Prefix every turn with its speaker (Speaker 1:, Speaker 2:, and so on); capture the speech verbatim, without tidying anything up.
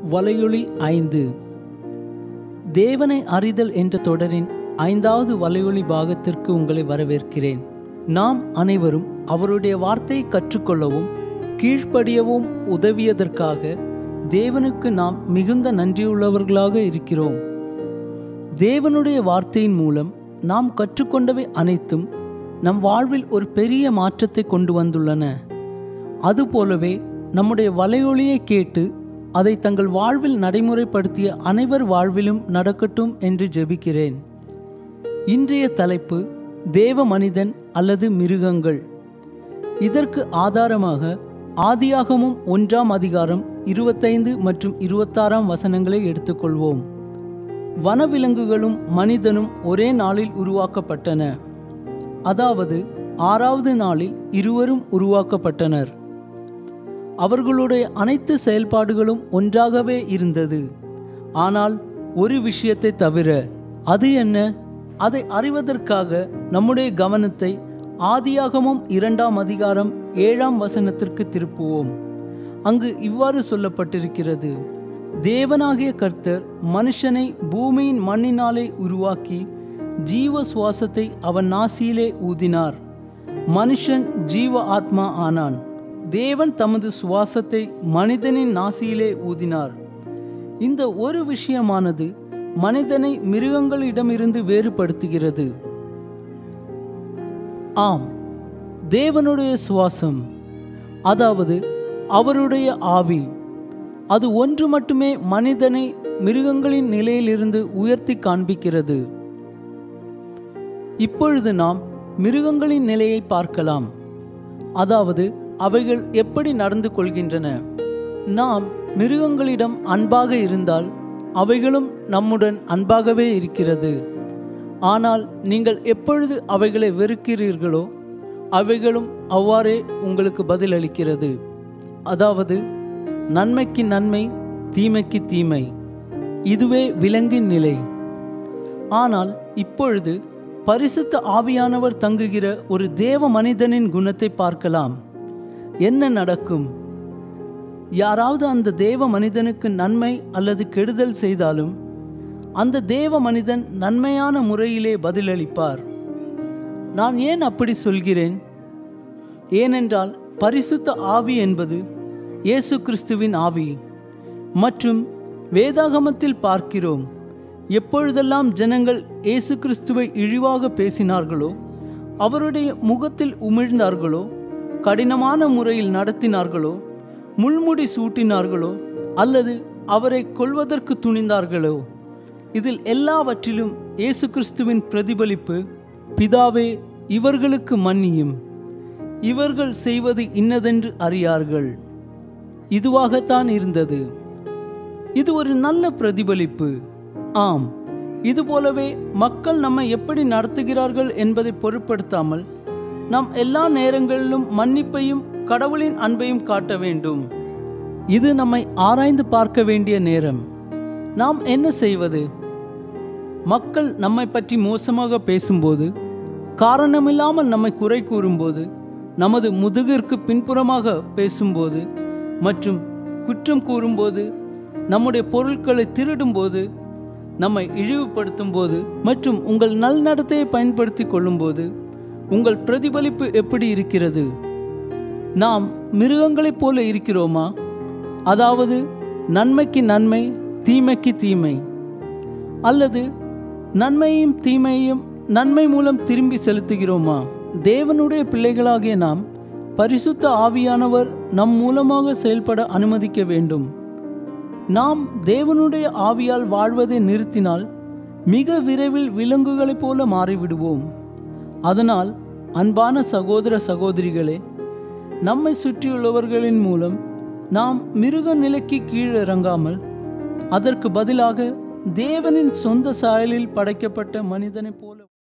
Speaker 1: வலையொலி ஐந்து. தேவனை அறிதல் என்ற தொடரின் ஐந்தாவது வலையொலி பாகத்திற்கு உங்களை வரவேற்கிறேன். நாம் அனைவரும் அவருடைய வார்த்தையை கற்றுக்கொள்ளவும் கீழ்ப்படியவும் உதவியதற்காக தேவனுக்கு நாம் மிகுந்த நன்றியுள்ளவர்களாக இருக்கிறோம். தேவனுடைய வார்த்தையின் மூலம் நாம் கற்றுக்கொண்டவை அனைத்தும் நம் வாழ்வில் ஒரு பெரிய மாற்றத்தை கொண்டு வந்துள்ளன. அதுபோலவே நம்முடைய வலையொலியை கேட்டு அதை தங்கள் வாழ்வில் நடைமுறைப்படுத்திய அனைவர் வாழ்விலும் நடக்கட்டும் என்று ஜெபிக்கிறேன். இன்றைய தலைப்பு தேவ மனிதன் அல்லது மிருகங்கள். இதற்கு ஆதாரமாக ஆதியாகமம் ஒன்றாம் அதிகாரம் இருபத்தைந்து மற்றும் இருபத்தாறாம் வசனங்களை எடுத்துக்கொள்வோம். வனவிலங்குகளும் மனிதனும் ஒரே நாளில் உருவாக்கப்பட்டன. அதாவது ஆறாவது நாளில் இருவரும் உருவாக்கப்பட்டனர். அவர்களுடைய அனைத்து செயல்பாடுகளும் ஒன்றாகவே இருந்தது. ஆனால் ஒரு விஷயத்தை தவிர. அது என்ன? அதை அறிவதற்காக நம்முடைய கவனத்தை ஆதியாகமம் இரண்டாம் அதிகாரம் ஏழாம் வசனத்திற்கு திருப்புவோம். அங்கு இவ்வாறு சொல்லப்பட்டிருக்கிறது: தேவனாகிய கர்த்தர் மனுஷனை பூமியின் மண்ணினாலே உருவாக்கி ஜீவ சுவாசத்தை அவன் நாசியிலே ஊதினார். மனுஷன் ஜீவ ஆத்மா ஆனான். தேவன் தமது சுவாசத்தை மனிதனின் நாசியிலே ஊதினார். இந்த ஒரு விஷயமானது மனிதனை மிருகங்களிடமிருந்து வேறுபடுத்துகிறது. ஆம், தேவனுடைய சுவாசம், அதாவது அவருடைய ஆவி, அது ஒன்று மட்டுமே மனிதனை மிருகங்களின் நிலையிலிருந்து உயர்த்தி காண்பிக்கிறது. இப்பொழுது நாம் மிருகங்களின் நிலையை பார்க்கலாம். அதாவது அவைகள் எப்படி நடந்து கொள்கின்றன. நாம் மிருகங்களிடம் அன்பாக இருந்தால் அவைகளும் நம்முடன் அன்பாகவே இருக்கிறது. ஆனால் நீங்கள் எப்பொழுது அவைகளை வெறுக்கிறீர்களோ அவைகளும் அவ்வாறே உங்களுக்கு பதிலளிக்கிறது. அதாவது நன்மைக்கு நன்மை, தீமைக்கு தீமை. இதுவே விலங்கின் நிலை. ஆனால் இப்பொழுது பரிசுத்த ஆவியானவர் தங்குகிற ஒரு தேவ மனிதனின் குணத்தை பார்க்கலாம். என்ன நடக்கும்? யாராவது அந்த தேவ மனிதனுக்கு நன்மை அல்லது கெடுதல் செய்தாலும் அந்த தேவ மனிதன் நன்மையான முறையிலே பதிலளிப்பார். நான் ஏன் அப்படி சொல்கிறேன்? ஏனென்றால் பரிசுத்த ஆவி என்பது இயேசு கிறிஸ்துவின் ஆவி. மற்றும் வேதாகமத்தில் பார்க்கிறோம், எப்பொழுதெல்லாம் ஜனங்கள் இயேசு கிறிஸ்துவை இழிவாக பேசினார்களோ, அவருடைய முகத்தில் உமிழ்ந்தார்களோ, கடினமான முறையில் நடத்தினார்களோ, முள்முடி சூட்டினார்களோ அல்லது அவரை கொல்வதற்கு துணிந்தார்களோ, இதில் எல்லாவற்றிலும் இயேசு கிறிஸ்துவின் பிரதிபலிப்பு, பிதாவே இவர்களுக்கு மன்னியும், இவர்கள் செய்வது இன்னதென்று அறியார்கள், இதுவாகத்தான் இருந்தது. இது ஒரு நல்ல பிரதிபலிப்பு. ஆம், இதுபோலவே மக்கள் நம்மை எப்படி நடத்துகிறார்கள் என்பதை பொருட்படுத்தாமல் நாம் எல்லா நேரங்களிலும் மன்னிப்பையும் கடவுளின் அன்பையும் காட்ட வேண்டும். இது நம்மை ஆராய்ந்து பார்க்க வேண்டிய நேரம். நாம் என்ன செய்வது? மக்கள் நம்மை பற்றி மோசமாக பேசும்போது, காரணமில்லாமல் நம்மை குறை கூறும்போது, நமது முதுகிற்கு பின்புறமாக பேசும்போது மற்றும் குற்றம் கூறும்போது, நம்முடைய பொருட்களை திருடும்போது, நம்மை இழிவுபடுத்தும் போது மற்றும் உங்கள் நல்நடத்தையை பயன்படுத்தி கொள்ளும்போது உங்கள் பிரதிபலிப்பு எப்படி இருக்கிறது? நாம் மிருகங்களைப் போல இருக்கிறோமா? அதாவது நன்மைக்கு நன்மை, தீமைக்கு தீமை. அல்லது நன்மையையும் தீமையையும் நன்மை மூலம் திரும்பி செலுத்துகிறோமா? தேவனுடைய பிள்ளைகளாகிய நாம் பரிசுத்த ஆவியானவர் நம் மூலமாக செயல்பட அனுமதிக்க வேண்டும். நாம் தேவனுடைய ஆவியால் வாழ்வதை நிறுத்தினால் மிக விரைவில் விலங்குகளைப் போல மாறிவிடுவோம். அதனால் அன்பான சகோதர சகோதரிகளே, நம்மை சுற்றியுள்ளவர்களின் மூலம் நாம் மிருக நிலைக்கு கீழிறங்காமல் அதற்கு பதிலாக தேவனின் சொந்த சாயலில் படைக்கப்பட்ட மனிதனைப் போல